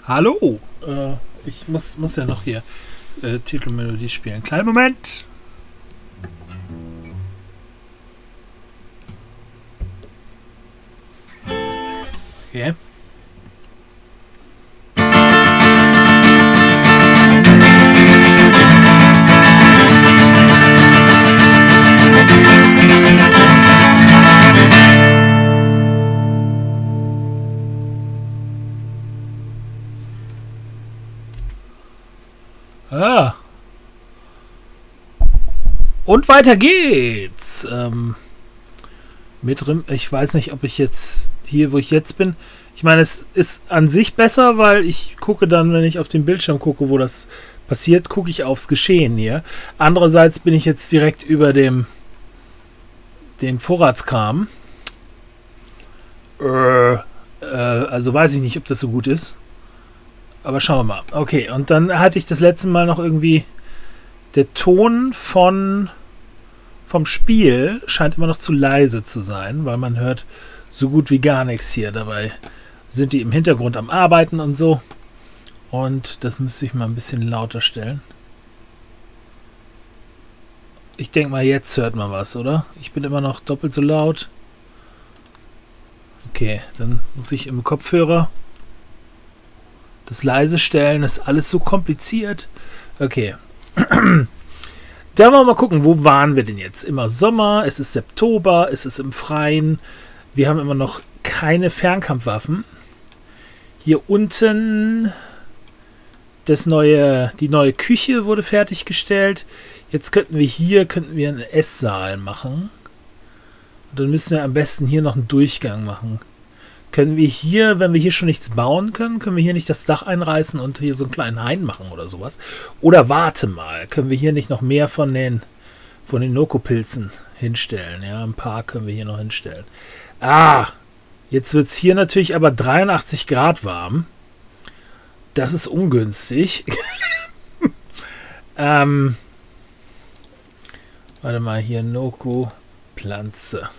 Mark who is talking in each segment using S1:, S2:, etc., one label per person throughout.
S1: Hallo! Ich muss ja noch hier Titelmelodie spielen. Kleinen Moment! Okay. Ah. Und weiter geht's. Ich weiß nicht, ob ich jetzt hier, wo ich jetzt bin. Ich meine, es ist an sich besser, weil ich gucke dann, wenn ich auf den Bildschirm gucke, wo das passiert, gucke ich aufs Geschehen hier. Andererseits bin ich jetzt direkt über dem Vorratskram. Also weiß ich nicht, ob das so gut ist. Aber schauen wir mal. Okay, und dann hatte ich das letzte Mal noch irgendwie... Der Ton vom Spiel scheint immer noch zu leise zu sein, weil man hört so gut wie gar nichts hier. Dabei sind die im Hintergrund am Arbeiten und so. Und das müsste ich mal ein bisschen lauter stellen. Ich denke mal, jetzt hört man was, oder? Ich bin immer noch doppelt so laut. Okay, dann muss ich im Kopfhörer das leise stellen. Das ist alles so kompliziert. Okay. Dann wollen wir mal gucken, wo waren wir denn jetzt? Immer Sommer, es ist September, es ist im Freien. Wir haben immer noch keine Fernkampfwaffen. Hier unten die neue Küche wurde fertiggestellt. Jetzt könnten wir einen Esssaal machen. Und dann müssen wir am besten hier noch einen Durchgang machen. Können wir hier, wenn wir hier schon nichts bauen können, können wir hier nicht das Dach einreißen und hier so einen kleinen Hain machen oder sowas? Oder warte mal, können wir hier nicht noch mehr von den Noko-Pilzen hinstellen? Ja, ein paar können wir hier noch hinstellen. Ah, jetzt wird es hier natürlich aber 83 Grad warm. Das ist ungünstig. Warte mal, hier Noko-Pflanze.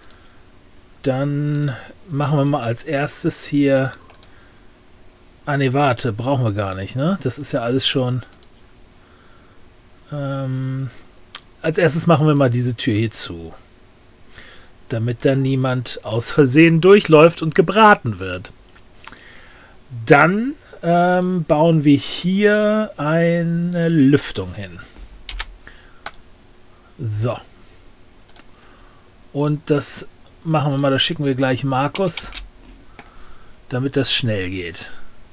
S1: Dann machen wir mal als erstes hier... Ah ne, warte, brauchen wir gar nicht, ne? Das ist ja alles schon... als erstes machen wir mal diese Tür hier zu. Damit dann niemand aus Versehen durchläuft und gebraten wird. Dann bauen wir hier eine Lüftung hin. So. Und das... machen wir mal, da schicken wir gleich Markus, damit das schnell geht.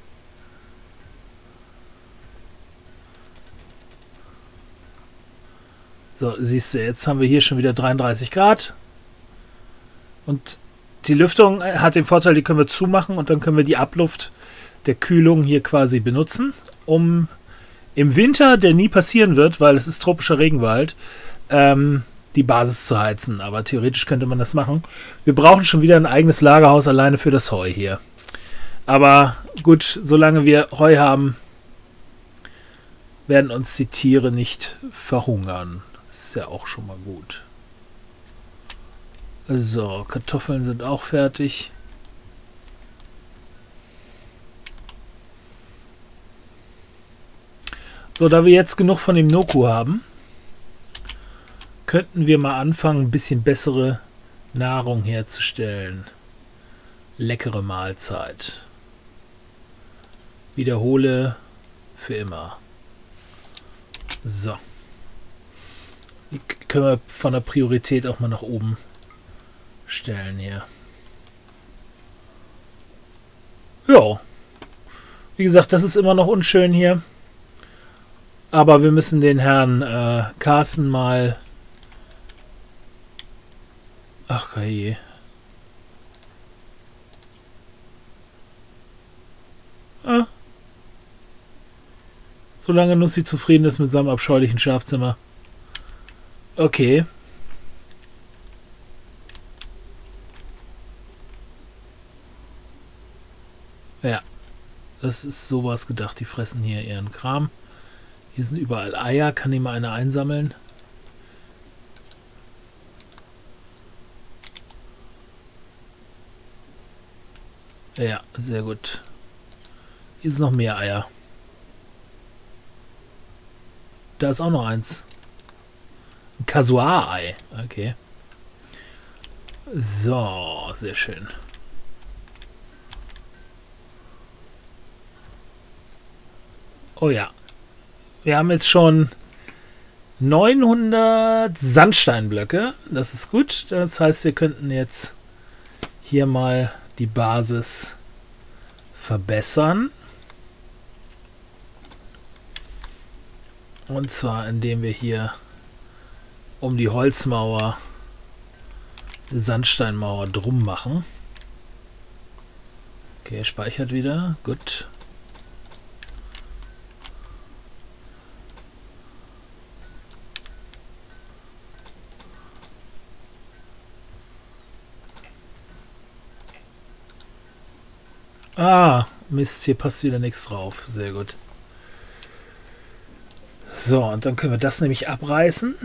S1: So, siehst du, jetzt haben wir hier schon wieder 33 Grad. Und die Lüftung hat den Vorteil, die können wir zumachen und dann können wir die Abluft der Kühlung hier quasi benutzen, um im Winter, der nie passieren wird, weil es ist tropischer Regenwald, die Basis zu heizen, aber theoretisch könnte man das machen. Wir brauchen schon wieder ein eigenes Lagerhaus alleine für das Heu hier. Aber gut, solange wir Heu haben, werden uns die Tiere nicht verhungern. Das ist ja auch schon mal gut. So, Kartoffeln sind auch fertig. So, da wir jetzt genug von dem Noku haben, könnten wir mal anfangen, ein bisschen bessere Nahrung herzustellen. Leckere Mahlzeit. Wiederhole für immer. So. Die können wir von der Priorität auch mal nach oben stellen hier. Ja. Wie gesagt, das ist immer noch unschön hier. Aber wir müssen den Herrn Carsten mal... Ach je. Ah. Solange Nussi zufrieden ist mit seinem abscheulichen Schlafzimmer. Okay. Ja. Das ist sowas gedacht. Die fressen hier ihren Kram. Hier sind überall Eier. Kann ich mal eine einsammeln? Ja, sehr gut. Hier ist noch mehr Eier. Da ist auch noch eins. Ein Kasuar-Ei. Okay. So, sehr schön. Oh ja. Wir haben jetzt schon 900 Sandsteinblöcke. Das ist gut. Das heißt, wir könnten jetzt hier mal die Basis verbessern. Und zwar, indem wir hier um die Holzmauer eine Sandsteinmauer drum machen. Okay, er speichert wieder. Gut. Ah, Mist, hier passt wieder nichts drauf. Sehr gut. So, und dann können wir das nämlich abreißen.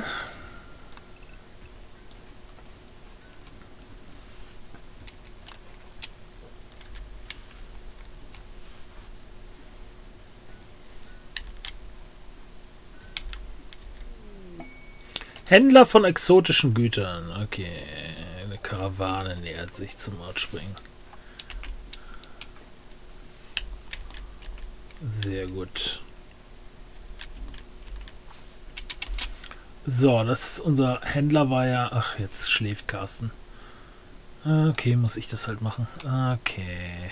S1: Händler von exotischen Gütern. Okay, eine Karawane nähert sich zum Ortspringen. Sehr gut. So, das unser Händler war ja... Ach, jetzt schläft Carsten. Okay, muss ich das halt machen. Okay.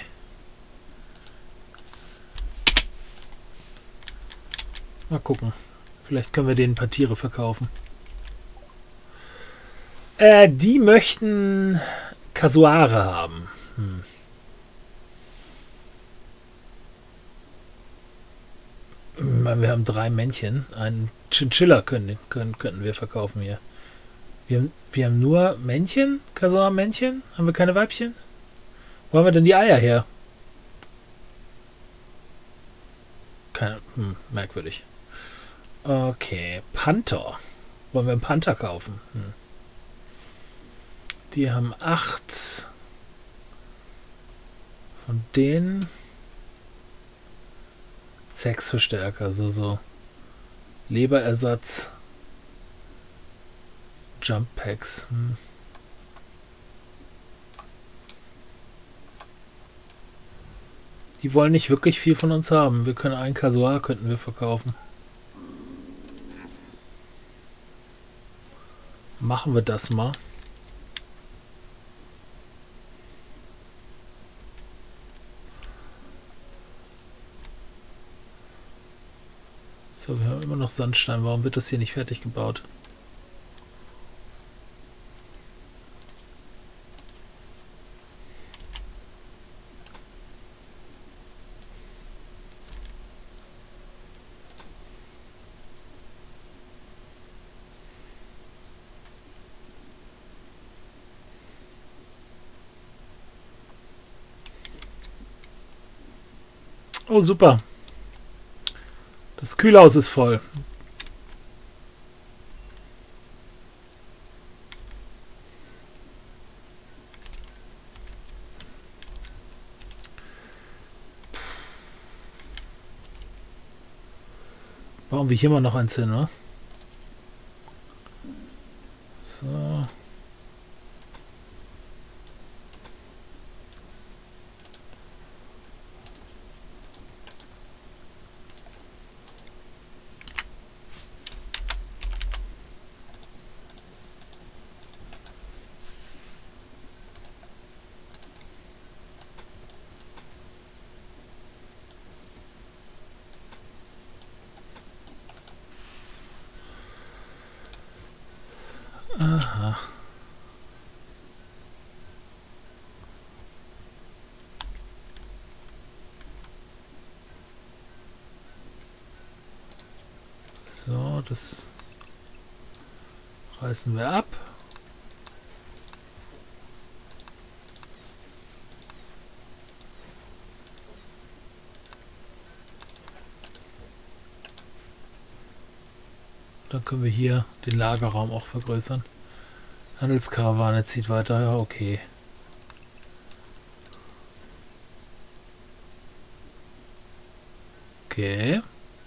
S1: Mal gucken. Vielleicht können wir denen ein paar Tiere verkaufen. Die möchten Kasuare haben. Wir haben 3 Männchen. Einen Chinchilla könnten wir verkaufen hier. Wir haben nur Männchen? Kasuar-Männchen? Haben wir keine Weibchen? Wo haben wir denn die Eier her? Keine, merkwürdig. Okay, Panther. Wollen wir einen Panther kaufen? Die haben 8 von denen. 6 Verstärker, so Leberersatz. Jump Packs. Die wollen nicht wirklich viel von uns haben. Wir können einen Kasuar könnten wir verkaufen. Machen wir das mal. So, wir haben immer noch Sandstein. Warum wird das hier nicht fertig gebaut? Oh, super. Das Kühlhaus ist voll. Bauen wir hier mal noch eins hin, ne? So. Aha. So, das reißen wir ab. Dann können wir hier den Lagerraum auch vergrößern. Handelskarawane zieht weiter. Ja, okay. Okay.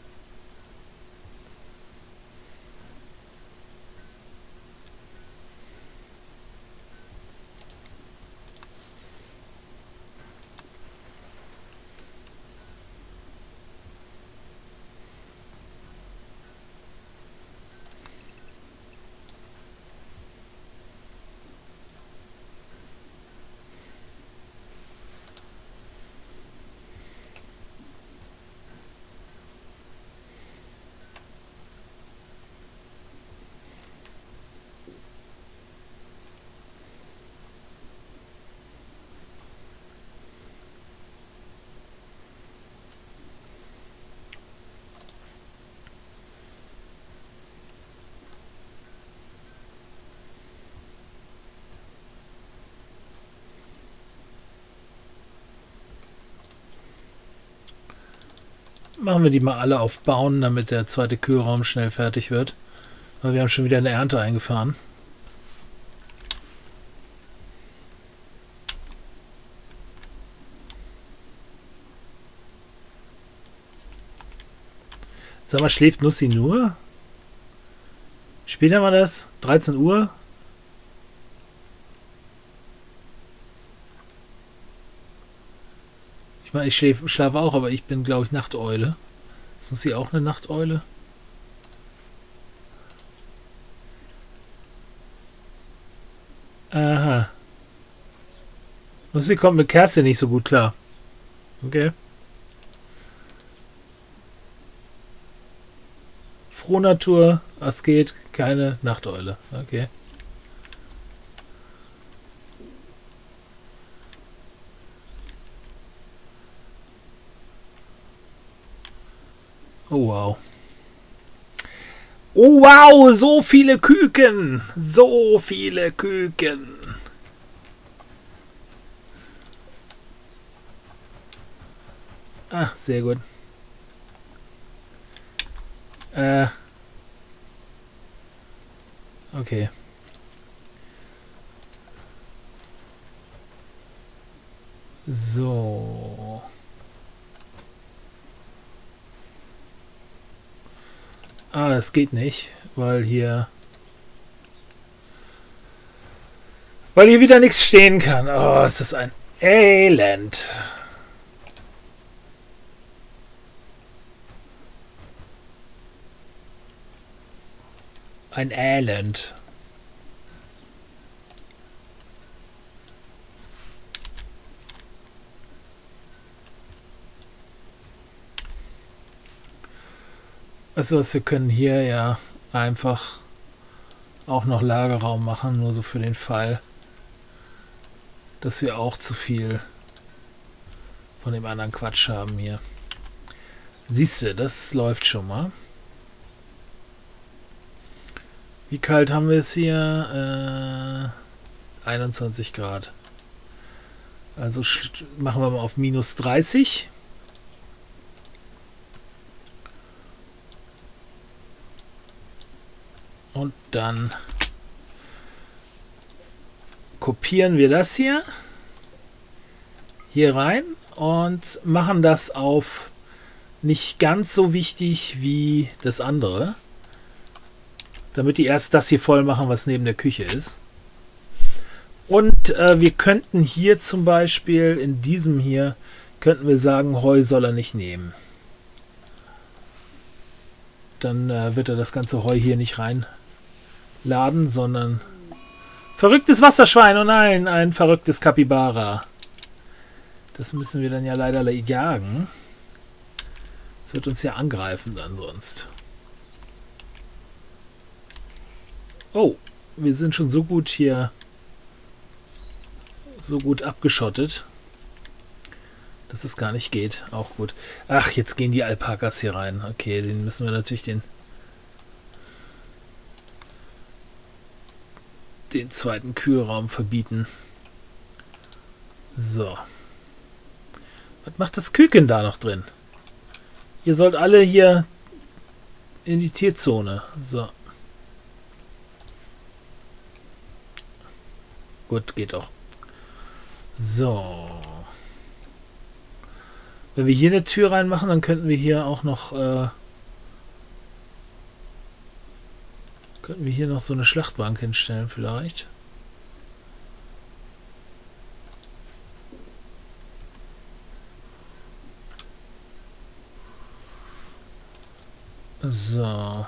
S1: Machen wir die mal alle auf Bauen, damit der zweite Kühlraum schnell fertig wird. Weil wir haben schon wieder eine Ernte eingefahren. Sag mal, schläft Nussi nur? Später war das? 13 Uhr? Ich meine, ich schlafe auch, aber ich bin, glaube ich, Nachteule. Ist Nussi auch eine Nachteule? Aha. Nussi kommt mit Kerstin nicht so gut klar. Okay. Frohnatur, Asket, keine Nachteule. Okay. Oh wow. Oh wow, so viele Küken. So viele Küken. Ah, sehr gut. Okay. So. Ah, das geht nicht, weil hier wieder nichts stehen kann. Oh, es ist ein Elend. Ein Elend. Also was wir können hier ja einfach auch noch Lagerraum machen, nur so für den Fall, dass wir auch zu viel von dem anderen Quatsch haben hier. Siehst du, das läuft schon mal. Wie kalt haben wir es hier? 21 Grad. Also machen wir mal auf minus 30. Und dann kopieren wir das hier rein und machen das auf nicht ganz so wichtig wie das andere, damit die erst das hier voll machen, was neben der Küche ist. Und wir könnten hier zum Beispiel in diesem hier könnten wir sagen, Heu soll er nicht nehmen. Dann wird er das ganze Heu hier nicht reinladen, sondern verrücktes Wasserschwein, oh nein, ein verrücktes Kapibara. Das müssen wir dann ja leider jagen. Das wird uns ja angreifen dann sonst. Oh, wir sind schon so gut hier, so gut abgeschottet, dass es gar nicht geht. Auch gut. Ach, jetzt gehen die Alpakas hier rein. Okay, den müssen wir natürlich den zweiten Kühlraum verbieten. So. Was macht das Küken da noch drin? Ihr sollt alle hier in die Tierzone. So. Gut, geht doch. So. Wenn wir hier eine Tür reinmachen, dann könnten wir hier auch noch so eine Schlachtbank hinstellen vielleicht. So.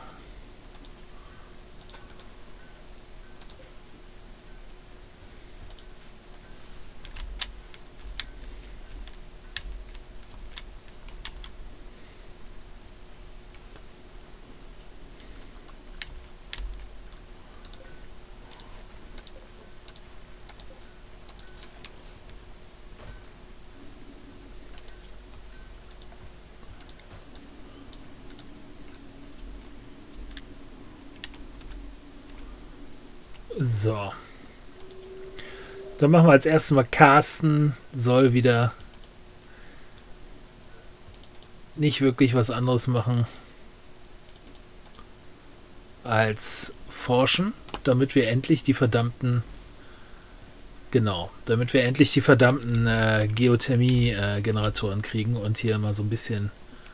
S1: So. Dann machen wir als erstes mal, Carsten soll wieder nicht wirklich was anderes machen als forschen, damit wir endlich die verdammten Geothermie-Generatoren kriegen und hier mal so ein bisschen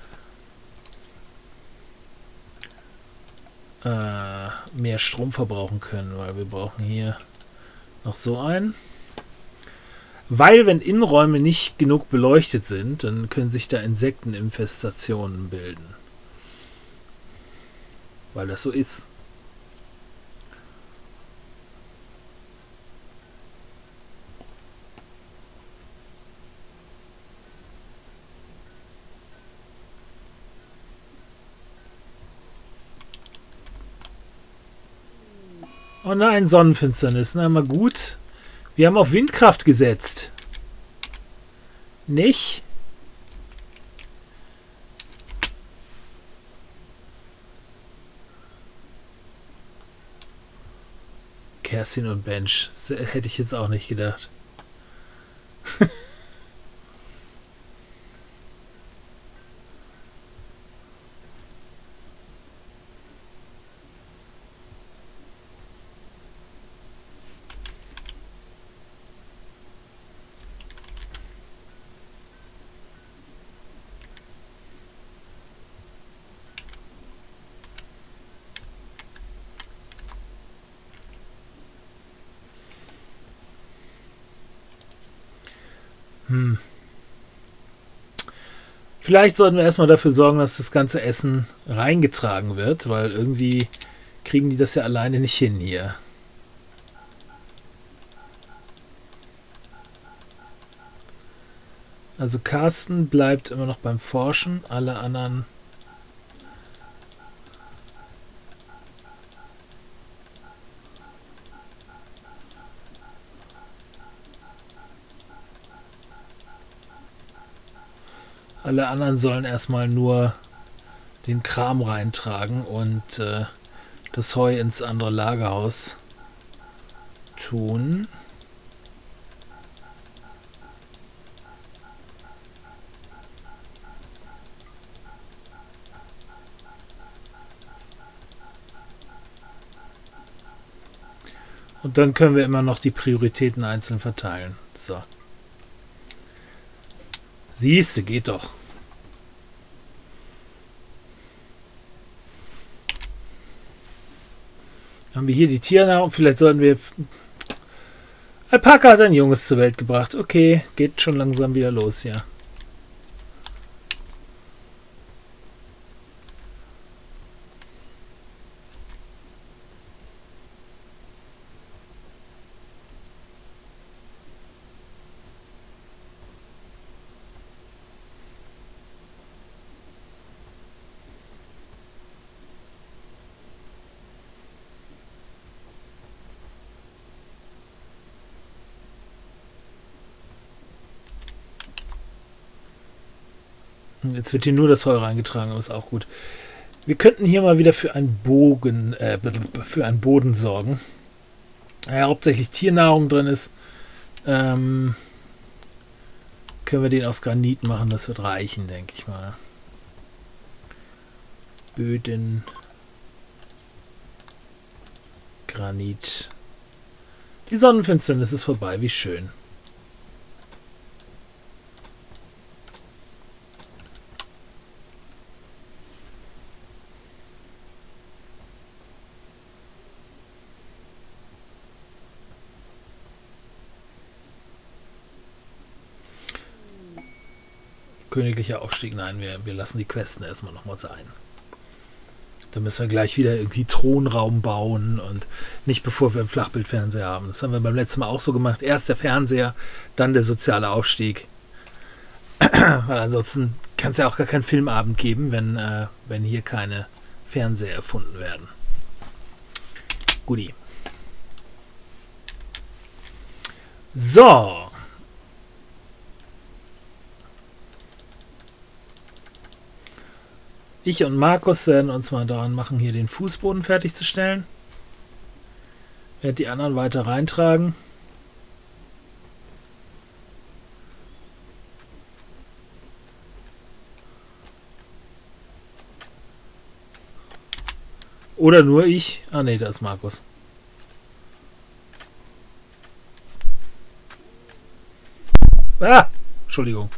S1: mehr Strom verbrauchen können, weil wir brauchen hier noch so einen. Weil, wenn Innenräume nicht genug beleuchtet sind, dann können sich da Insekteninfestationen bilden. Weil das so ist. Oh nein, Sonnenfinsternis. Na mal gut. Wir haben auf Windkraft gesetzt. Nicht? Kerstin und Bench. Das hätte ich jetzt auch nicht gedacht. Vielleicht sollten wir erstmal dafür sorgen, dass das ganze Essen reingetragen wird, weil irgendwie kriegen die das ja alleine nicht hin hier. Also Carsten bleibt immer noch beim Forschen, alle anderen... Alle anderen sollen erstmal nur den Kram reintragen und das Heu ins andere Lagerhaus tun. Und dann können wir immer noch die Prioritäten einzeln verteilen. So. Siehste, geht doch. Haben wir hier die Tiernahrung? Vielleicht sollten wir... Alpaka hat ein Junges zur Welt gebracht. Okay, geht schon langsam wieder los, ja. Jetzt wird hier nur das Heu reingetragen, aber ist auch gut. Wir könnten hier mal wieder für einen Boden sorgen. Ja, hauptsächlich Tiernahrung drin ist. Können wir den aus Granit machen, das wird reichen, denke ich mal. Böden. Granit. Die Sonnenfinsternis ist vorbei, wie schön. Königlicher Aufstieg. Nein, wir lassen die Questen erstmal nochmal sein. Da müssen wir gleich wieder irgendwie Thronraum bauen und nicht bevor wir einen Flachbildfernseher haben. Das haben wir beim letzten Mal auch so gemacht. Erst der Fernseher, dann der soziale Aufstieg. Weil ansonsten kann es ja auch gar keinen Filmabend geben, wenn hier keine Fernseher erfunden werden. Guti. So. Ich und Markus werden uns mal daran machen, hier den Fußboden fertigzustellen. Werde die anderen weiter reintragen. Oder nur ich. Ah ne, da ist Markus. Ah! Entschuldigung.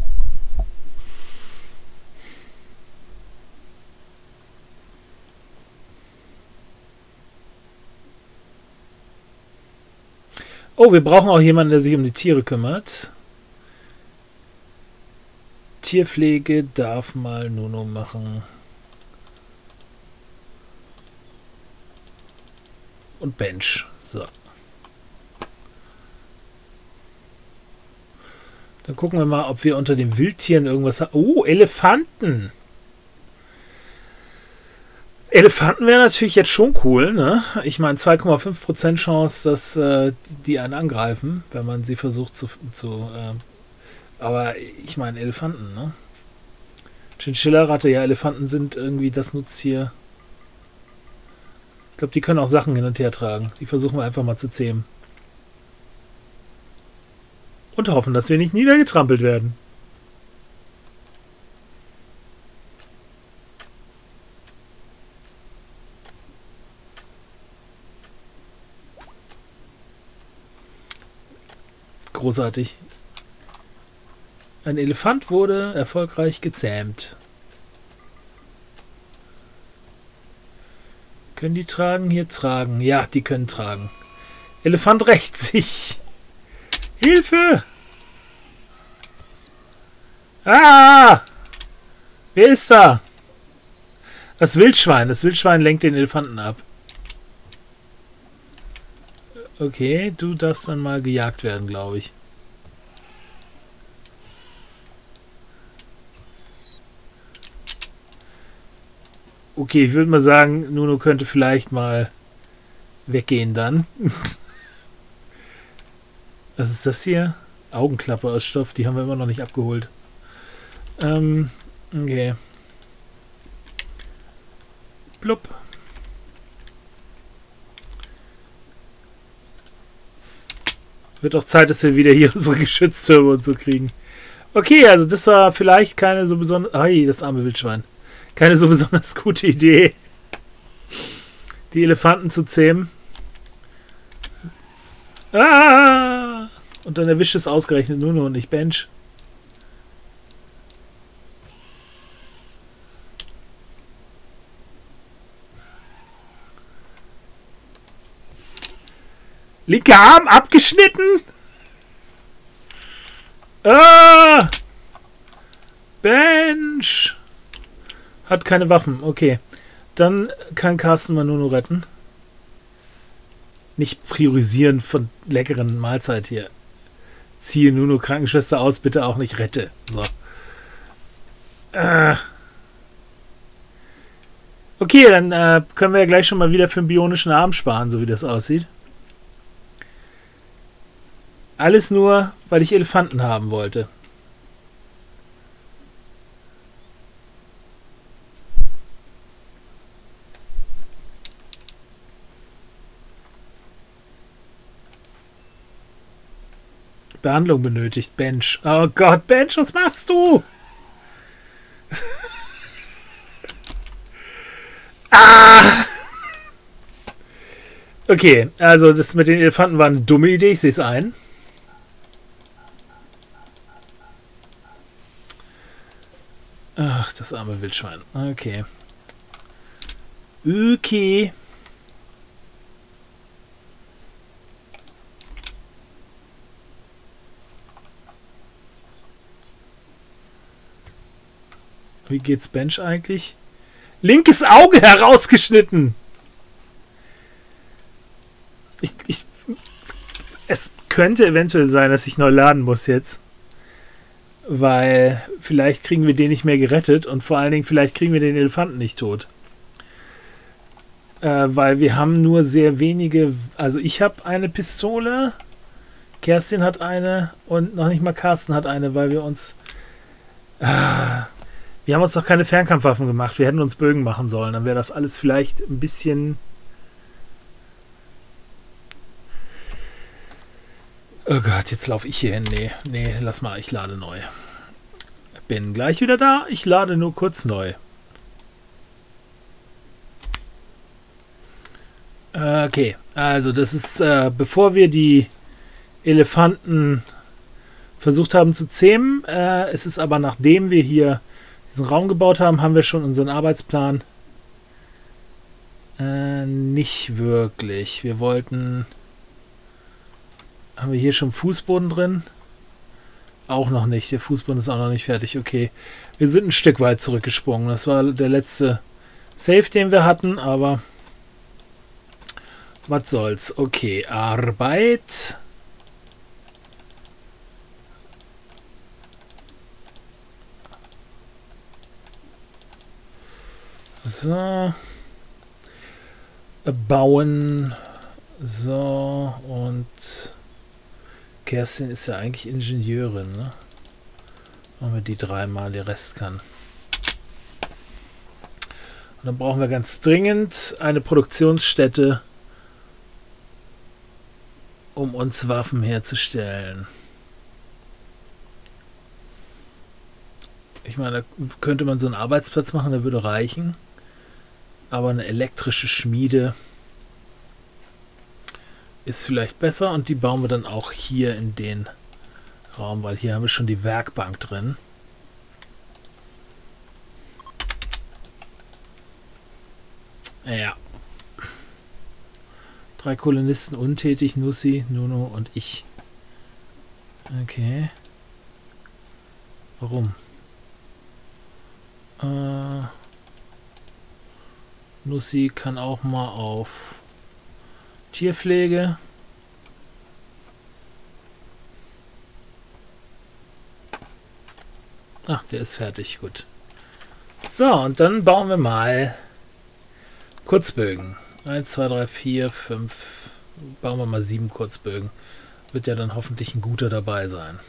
S1: Oh, wir brauchen auch jemanden, der sich um die Tiere kümmert. Tierpflege darf mal Nuno machen. Und Bench. So. Dann gucken wir mal, ob wir unter den Wildtieren irgendwas haben. Oh, Elefanten. Elefanten wäre natürlich jetzt schon cool, ne? Ich meine, 2,5% Chance, dass die einen angreifen, wenn man sie versucht aber ich meine, Elefanten, ne? Chinchilla-Ratte, ja, Elefanten sind irgendwie das Nutztier. Ich glaube, die können auch Sachen hin und her tragen. Die versuchen wir einfach mal zu zähmen. Und hoffen, dass wir nicht niedergetrampelt werden. Großartig. Ein Elefant wurde erfolgreich gezähmt. Können die tragen? Hier tragen. Ja, die können tragen. Elefant rächt sich. Hilfe! Ah! Wer ist da? Das Wildschwein. Das Wildschwein lenkt den Elefanten ab. Okay, du darfst dann mal gejagt werden, glaube ich. Okay, ich würde mal sagen, Nuno könnte vielleicht mal weggehen dann. Was ist das hier? Augenklappe aus Stoff, die haben wir immer noch nicht abgeholt. Okay. Blub. Wird auch Zeit, dass wir wieder hier unsere Geschütztürme und so kriegen. Okay, also das war vielleicht keine so besonders... Ai, das arme Wildschwein. Keine so besonders gute Idee, die Elefanten zu zähmen. Ah! Und dann erwischt es ausgerechnet Nuno und nicht Bench. Linker Arm abgeschnitten. Ah! Bench. Hat keine Waffen. Okay. Dann kann Carsten mal Nuno retten. Nicht priorisieren von leckeren Mahlzeit hier. Ziehe Nuno Krankenschwester aus, bitte auch nicht rette. So. Okay, dann können wir ja gleich schon mal wieder für einen bionischen Arm sparen, so wie das aussieht. Alles nur, weil ich Elefanten haben wollte. Behandlung benötigt. Bench. Oh Gott, Bench, was machst du? Ah! Okay, also das mit den Elefanten war eine dumme Idee, ich sehe es ein. Ach, das arme Wildschwein. Okay. Okay. Wie geht's Bench eigentlich? Linkes Auge herausgeschnitten! Es könnte eventuell sein, dass ich neu laden muss jetzt. Weil vielleicht kriegen wir den nicht mehr gerettet und vor allen Dingen vielleicht kriegen wir den Elefanten nicht tot. Weil wir haben nur sehr wenige... Also ich habe eine Pistole, Kerstin hat eine und noch nicht mal Carsten hat eine, weil wir uns... wir haben uns noch keine Fernkampfwaffen gemacht. Wir hätten uns Bögen machen sollen. Dann wäre das alles vielleicht ein bisschen... Oh Gott, jetzt laufe ich hier hin. Nee, lass mal, ich lade neu. Bin gleich wieder da. Ich lade nur kurz neu. Okay, also das ist, bevor wir die Elefanten versucht haben zu zähmen. Es ist aber, nachdem wir hier diesen Raum gebaut haben, haben wir schon unseren Arbeitsplan. Nicht wirklich. Wir wollten... Haben wir hier schon Fußboden drin? Auch noch nicht. Der Fußboden ist auch noch nicht fertig. Okay. Wir sind ein Stück weit zurückgesprungen. Das war der letzte Save, den wir hatten, aber was soll's. Okay. Arbeit. So. Bauen. So. Und Kerstin ist ja eigentlich Ingenieurin, ne? Machen wir die dreimal, der Rest kann. Und dann brauchen wir ganz dringend eine Produktionsstätte, um uns Waffen herzustellen. Ich meine, da könnte man so einen Arbeitsplatz machen, der würde reichen. Aber eine elektrische Schmiede ist vielleicht besser und die bauen wir dann auch hier in den Raum, weil hier haben wir schon die Werkbank drin. Ja. 3 Kolonisten untätig, Nussi, Nuno und ich. Okay. Warum? Nussi kann auch mal auf Tierpflege. Ach, der ist fertig, gut. So, und dann bauen wir mal Kurzbögen. 1, 2, 3, 4, 5. Bauen wir mal 7 Kurzbögen. Wird ja dann hoffentlich ein guter dabei sein.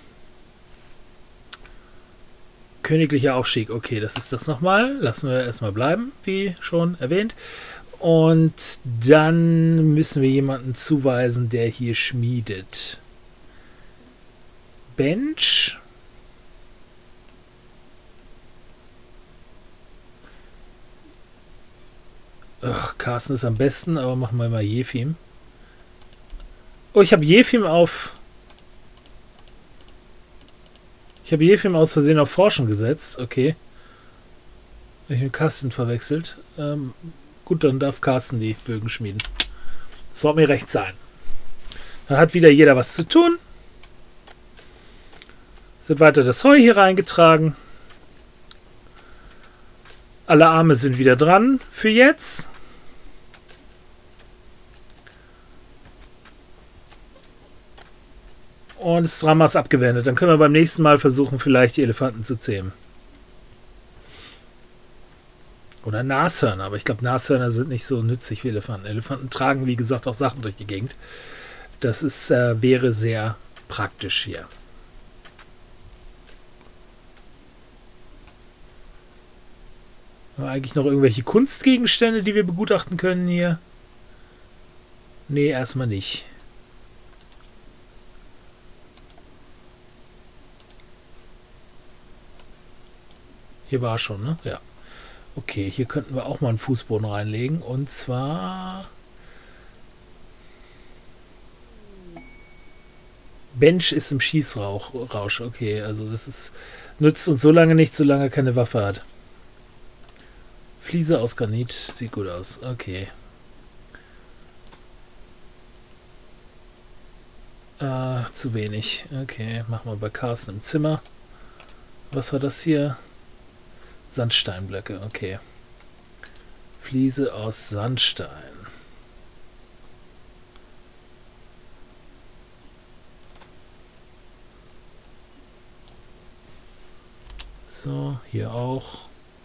S1: Königlicher Aufstieg. Okay, das ist das nochmal. Lassen wir erstmal bleiben, wie schon erwähnt. Und dann müssen wir jemanden zuweisen, der hier schmiedet. Bench. Ach, Carsten ist am besten, aber machen wir mal Jefim. Oh, ich habe Jefim auf... Ich habe Jefim aus Versehen auf Forschen gesetzt. Okay. Habe ich mit Carsten verwechselt. Gut, dann darf Carsten die Bögen schmieden. Das wird mir recht sein. Dann hat wieder jeder was zu tun. Es wird weiter das Heu hier reingetragen. Alle Arme sind wieder dran für jetzt. Und das Drama ist abgewendet. Dann können wir beim nächsten Mal versuchen, vielleicht die Elefanten zu zähmen. Oder Nashörner. Aber ich glaube, Nashörner sind nicht so nützlich wie Elefanten. Elefanten tragen, wie gesagt, auch Sachen durch die Gegend. Das ist, wäre sehr praktisch hier. Haben wir eigentlich noch irgendwelche Kunstgegenstände, die wir begutachten können hier? Nee, erstmal nicht. Hier war schon, ne? Ja. Okay, hier könnten wir auch mal einen Fußboden reinlegen. Und zwar... Bench ist im Schießrausch. Okay, also das ist... Nützt uns so lange nicht, solange er keine Waffe hat. Fliese aus Granit. Sieht gut aus. Okay. Zu wenig. Okay, machen wir bei Carsten im Zimmer. Was war das hier? Sandsteinblöcke, okay. Fliese aus Sandstein. So, hier auch.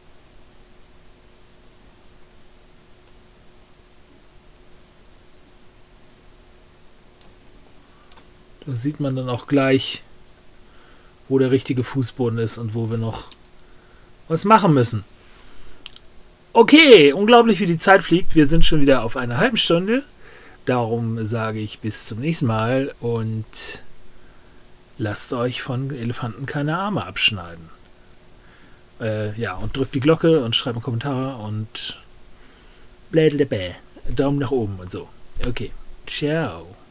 S1: Da sieht man dann auch gleich, wo der richtige Fußboden ist und wo wir noch was machen müssen. Okay, unglaublich, wie die Zeit fliegt. Wir sind schon wieder auf einer halben Stunde. Darum sage ich bis zum nächsten Mal und lasst euch von Elefanten keine Arme abschneiden. Ja, und drückt die Glocke und schreibt einen Kommentar und Daumen nach oben und so. Okay, ciao.